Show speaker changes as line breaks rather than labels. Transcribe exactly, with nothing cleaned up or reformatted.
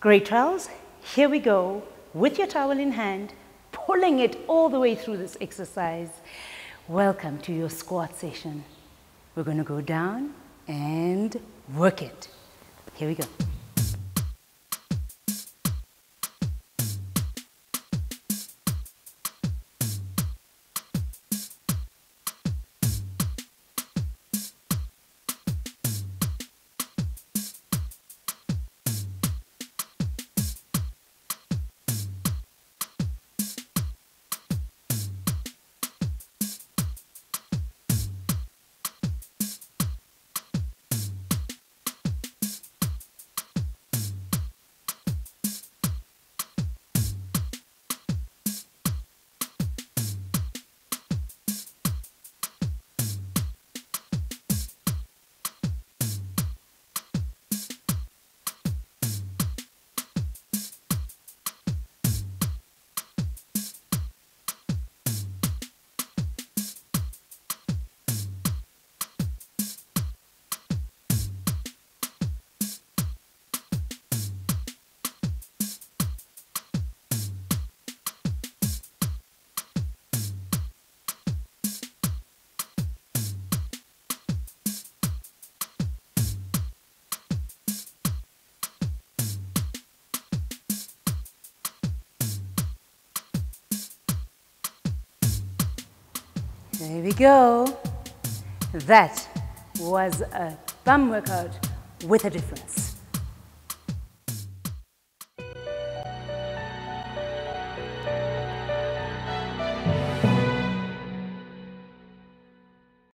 Great trials, here we go with your towel in hand, pulling it all the way through this exercise. Welcome to your squat session. We're going to go down and work it. Here we go. There we go. That was a bum workout with a difference.